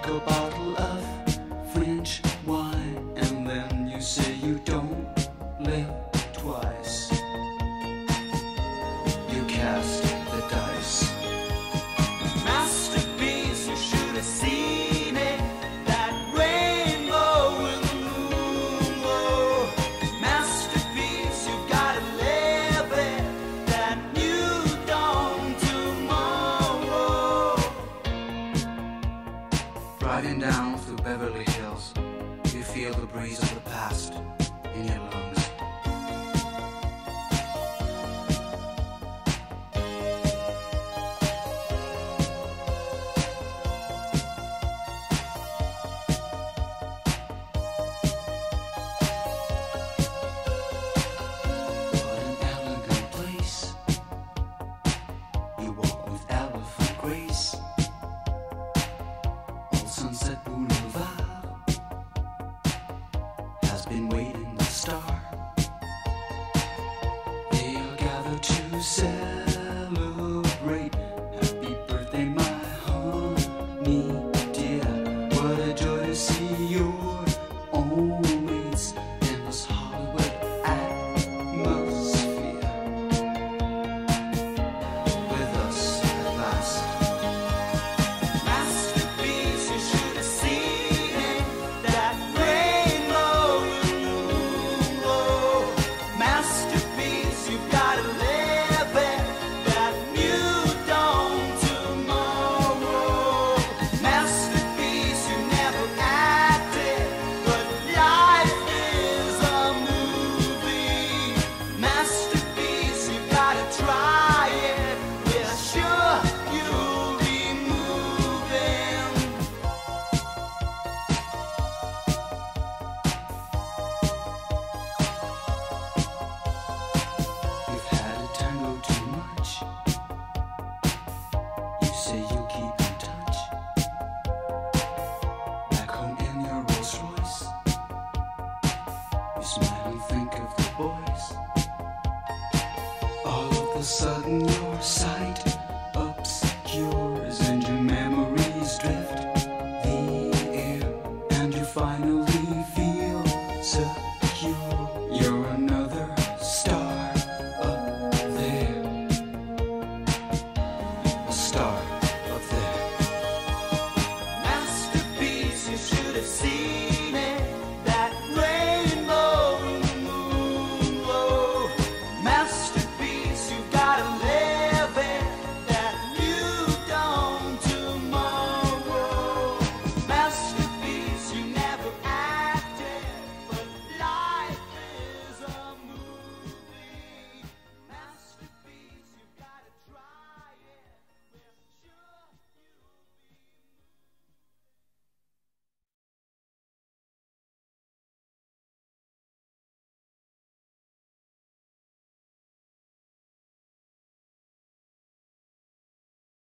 a bottle of French wine, and then you say you don't live twice. You cast the dice. Masterpiece, you should have seen it. That rainbow in the moonbow. Masterpiece, you gotta live it. That new dawn tomorrow. Driving down through Beverly Hills, you feel the breeze of the past in your lungs. What an elegant place. You walk with elephant grace. Old Sunset Boulevard has been waiting to start. They are gathered to celebrate. Happy birthday, my honey dear. What a joy to see your own mates in this Hollywood atmosphere. With us at last. Masterpiece, you should have seen it. That rainbow in the moonbow. Masterpiece, you've gotta live it. That new dawn tomorrow. Masterpiece, you never acted, but life is a movie. Masterpiece, you gotta try it. We're sure you'll be moving. You've had a tango too much. You say you'll keep in touch. Back home in your Rolls Royce, you smile and think of the boys. All of a sudden